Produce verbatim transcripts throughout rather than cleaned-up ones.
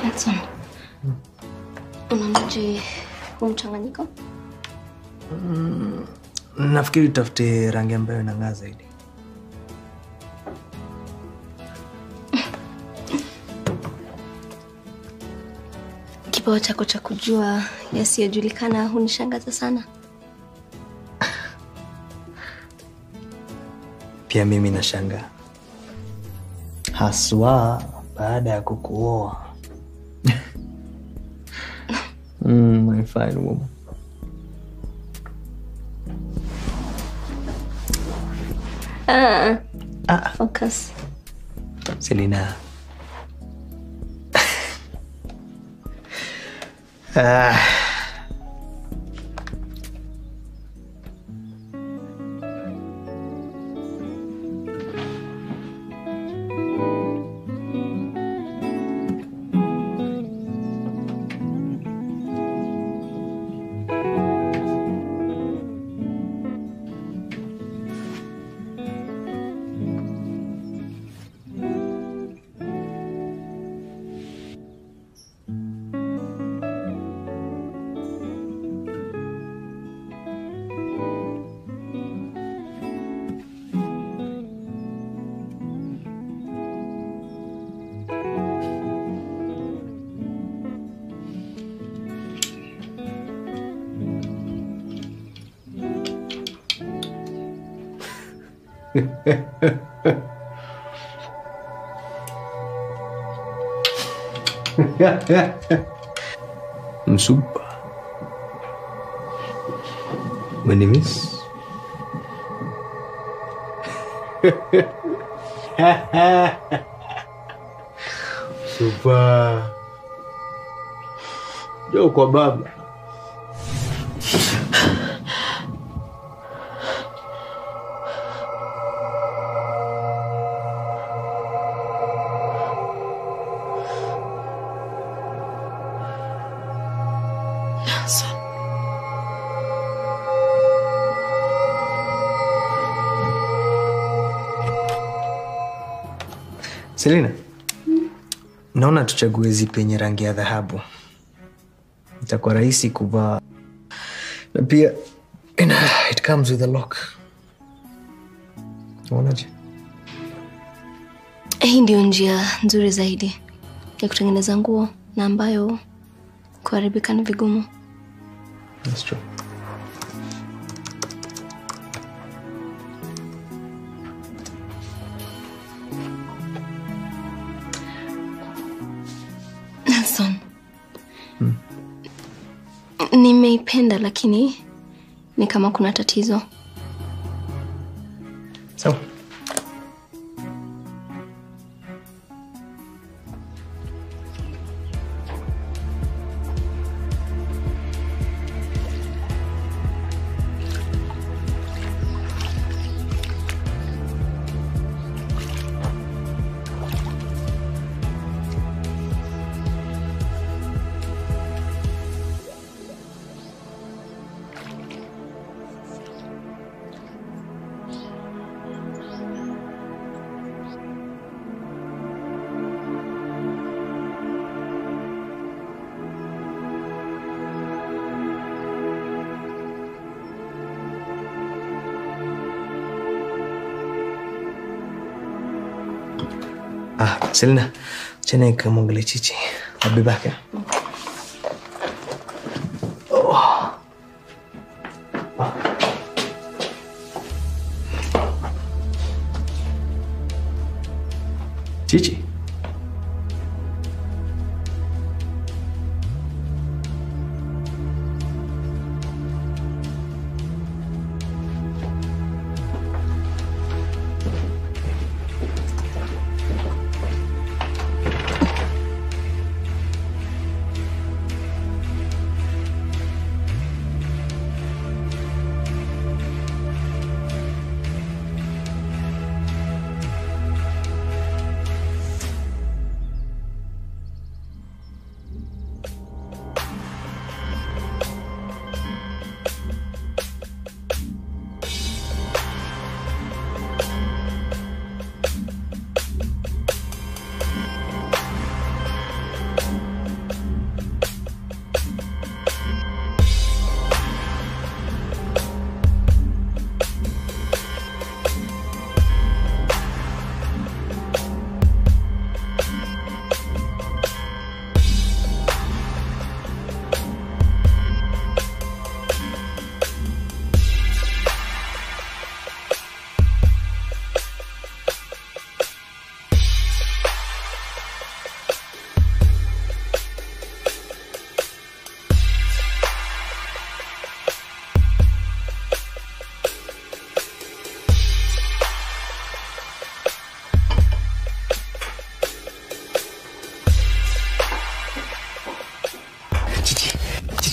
Edson. Hmm. Unaonaje huu mchanganyiko? Mm, nafikiri tafute rangi ambayo inang'aa zaidi. Kipawa chako cha kujua yasiyojulikana hunishangaza sana. Pia mimi nashangaa. Haswa baada ya kukuoa. mm, my fine woman. Ah, ah. Focus. Selina. ah. Msupa. Menimis. Msupa. Jauh kwa baba. Selina, hmm. Naona tuchague zipi yenye rangi ya dhahabu. Itakuwa rahisi kuvaa. Na pia it comes with a lock. Unaonaje? Hii ndio njia nzuri zaidi ya kutengeneza nguo na ambayo kuharibika ni vigumu. That's true. Nelson. Hmm. Nimeipenda lakini ni kama kuna tatizo. So. Ah, Selina, chana ikamwangalia Chichi. I'll be back. Yeah? Oh. Ah. Chichi.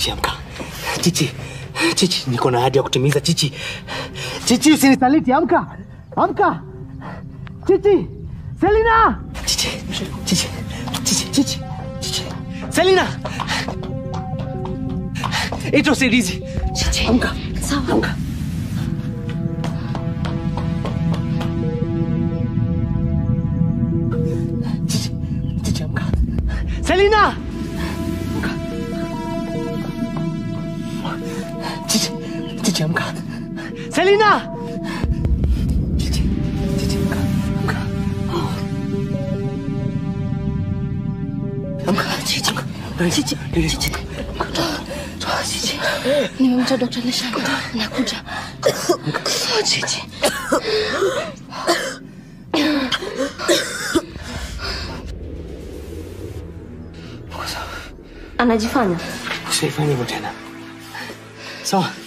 Chichi, amka. Chichi. Chichi, niko na ahadi ya kutimiza. Chichi. Chichi, usinisaliti. Amka. Amka. Chichi. Selina. Chichi. Chichi. Chichi. Chichi. Chichi. Selina. Ito usaidizi. Chichi. Amka. Sawa. Amka. Chichi. Chichi, amka. Selina. Chichi, Chichi, amka. Selina! Chichi, Chichi, amka, amka. Amka, Chichi, amka. Chichi, Chichi. Chichi. Nimemtoa Dokta Lesha. Nakuja. Chichi. Anajifanya. Usifanye hivyo tena. Sawa?